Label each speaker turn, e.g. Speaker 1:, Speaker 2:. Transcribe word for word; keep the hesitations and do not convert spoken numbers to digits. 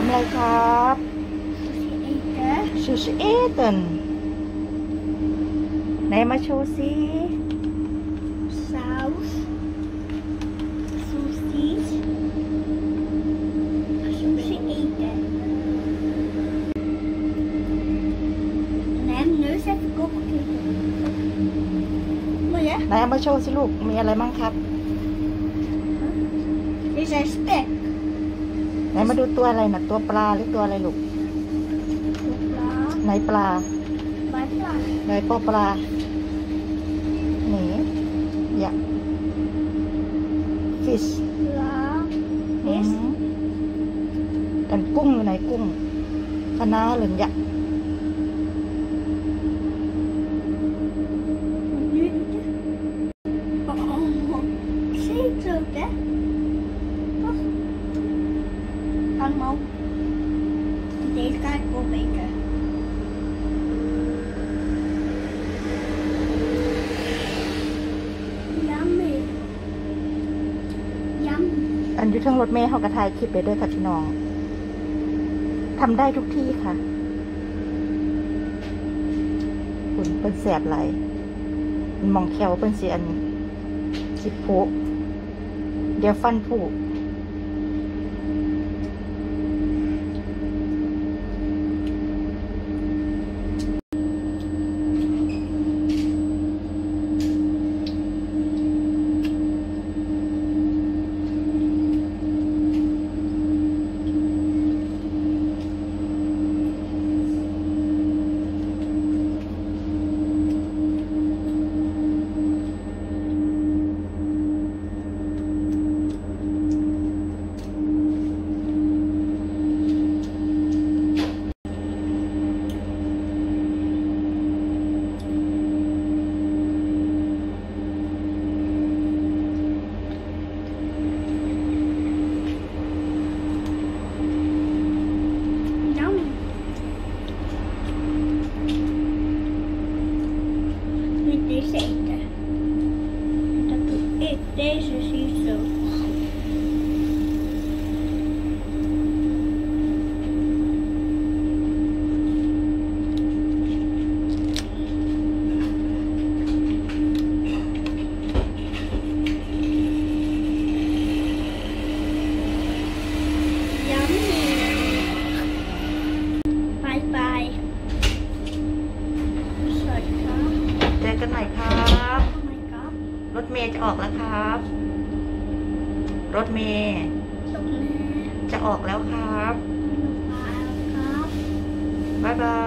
Speaker 1: ำอะไรครับซูชิเอเตนไหนมาโชว์สิ
Speaker 2: ซอสซูชิซูชิเอเตนneem neus even koken. Mooi hè?
Speaker 1: ไหนเอามาโชว์สิลูกมีอะไรมั่งครับ
Speaker 2: Dit zijn spek.
Speaker 1: ไหนมาดูตัวอะไรนะตัวปลาหรือตัวอะไรลูก
Speaker 2: Pla.
Speaker 1: ไหนปลา
Speaker 2: Bij pla.
Speaker 1: ไหนปอปลาหนีอย่า fish
Speaker 2: Pla.
Speaker 1: อืม
Speaker 2: Vis.
Speaker 1: กันกุ้งอยู่ไหนกุ้งคะน้าหรืออย่า
Speaker 2: Nu eten. Oh, zeker ook hè? Toch? Allemaal. Deze ga ik opeten. Yummy. Yummy.
Speaker 1: อันอยู่ทั้งรถเมล์เขากระทายคลิปไปด้วยค่ะพี่น้องทำได้ทุกที่ค่ะคุณเป็นแสบไหลมันมองแควเป็นเสียนสิบโพเดี๋ยวฟันผุ
Speaker 2: Deze eten. Dat doe ik. Deze zie je zo. Yummy. Bye bye.
Speaker 1: เจอกันใหม่ครับ
Speaker 2: Oh my god.
Speaker 1: รถเมย์จะออกแล้วครับ รถเมย์จะออกแล้วครับ
Speaker 2: Bye.
Speaker 1: บ๊ายบาย